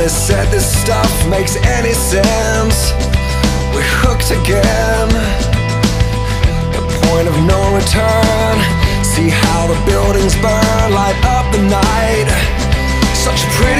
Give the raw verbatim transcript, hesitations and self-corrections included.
Nobody said this stuff makes any sense. We're hooked again. The point of no return. See how the buildings burn, light up the night. Such a pretty